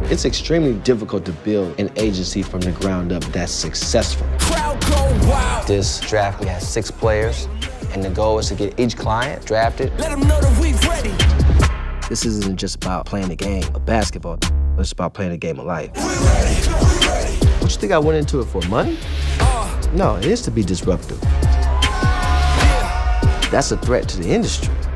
It's extremely difficult to build an agency from the ground up that's successful. Crowd go wild. This draft, we have 6 players, and the goal is to get each client drafted. Let them know that we ready. This isn't just about playing the game of basketball. It's about playing the game of life. We ready. We ready. What, you think I went into it for money? No, it is to be disruptive. Yeah. That's a threat to the industry.